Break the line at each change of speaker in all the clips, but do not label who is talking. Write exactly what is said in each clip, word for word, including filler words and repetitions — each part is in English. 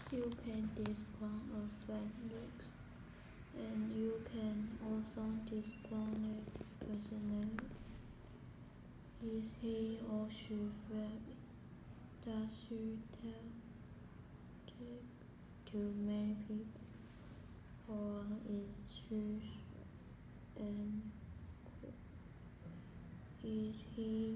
You can discount a friend looks, and you can also discount a person. Is he or she friendly? Does she tell too many people, or is she and is he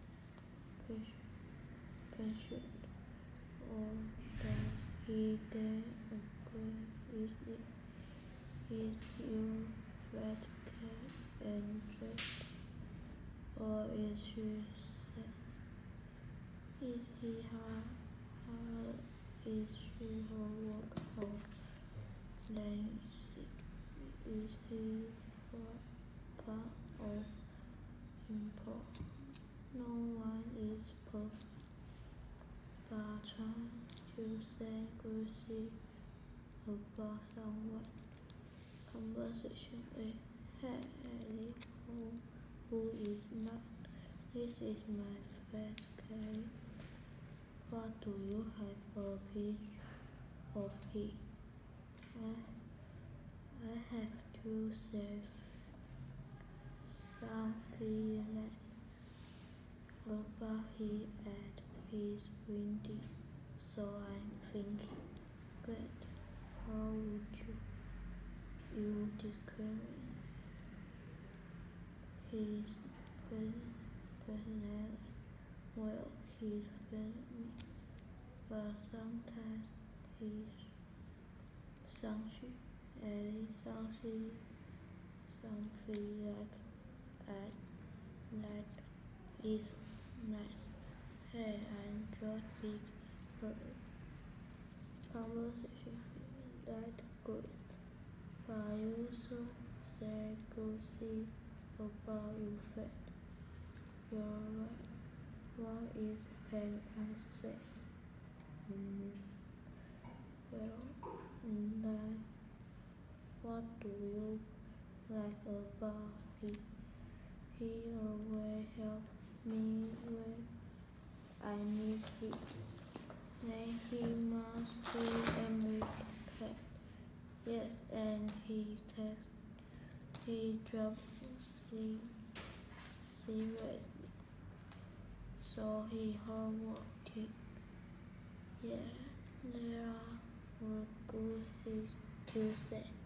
patient, or does he get angry easily? Is your fat cat and dressed, or is she sad? Is he hard? How is she her work hard? Then sick? Is he part of import? No one is perfect, but try to say good things about someone. Conversation A. Hey, Ellie, who, who is not? This is my first case. What do you have a picture of him? I, I have to save some feelings about he at his windy, so I'm thinking, good, how would you, you describe his personality? Well, he's funny, but sometimes he's something, and something, something like I like is nice. Hey, I'm just big conversation that good. But you so say good thing about your friend. You're right. What is pain I say? Mm, well, like, what do you like about him? He always help me when I need it. Then he must be American. Yes, and he takes his job seriously. So he hardworking. Yeah, there are good things to say.